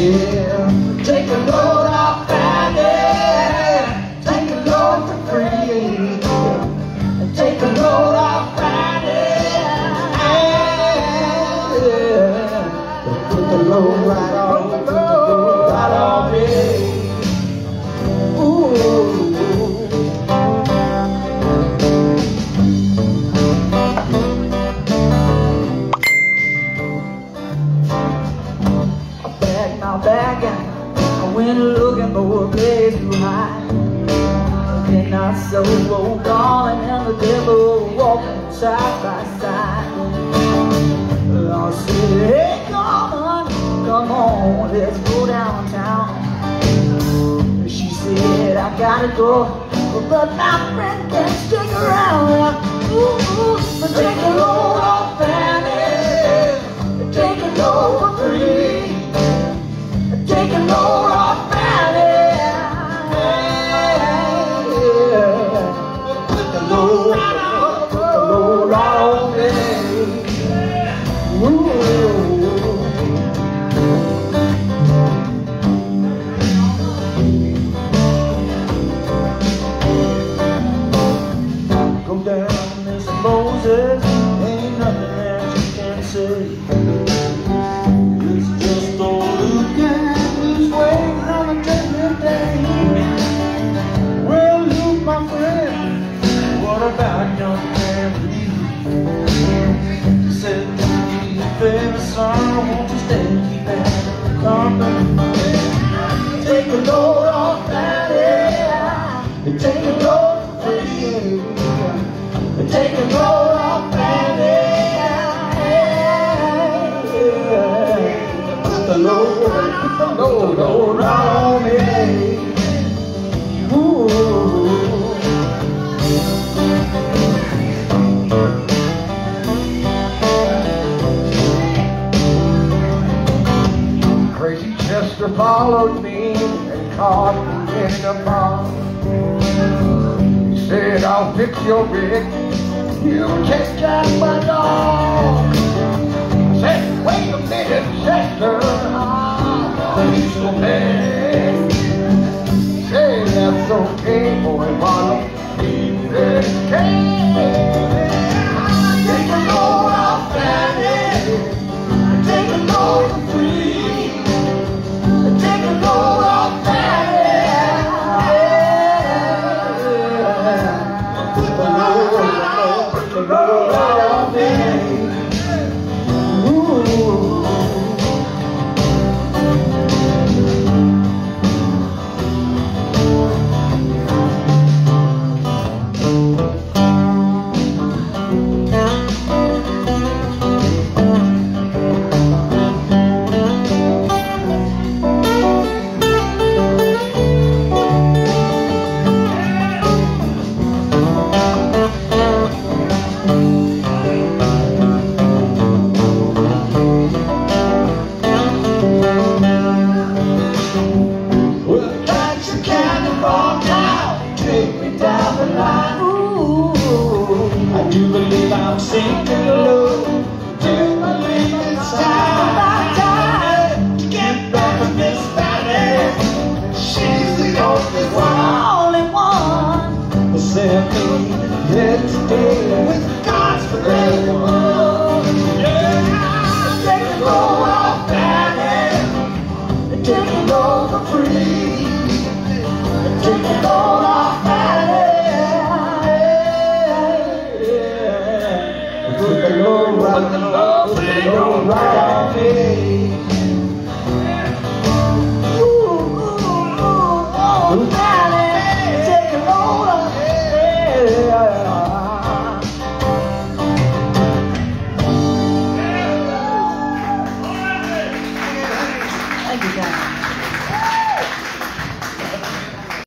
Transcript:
Yeah, take a load off Friday, take a load for free. Take a load off Friday, yeah. Put the load right on, put the load right on me. Ooh. I packed my bag and I went looking for a place to hide. And I saw old darling and the devil walking side by side. I said, hey, come on, let's go downtown. She said, I gotta go, but my friend can't stick around. Ooh, take a load off Fanny, take a load for free, take a load off Fanny. Put the load right on me. Ooh. Go down this Moses, ain't nothing that you can say. It's just old Luke and his ways on a judgment day. Well, Luke, my friend, what about young Mary? He said, baby, son, won't you stay and keep that company? Take a load off that air, take a load for free, take a load off that air. Put the load right on me. Ooh. Crazy Chester followed me and caught me in the pond. He said, I'll fix your rig, you can't jack my dog. I said, wait a minute, Chester,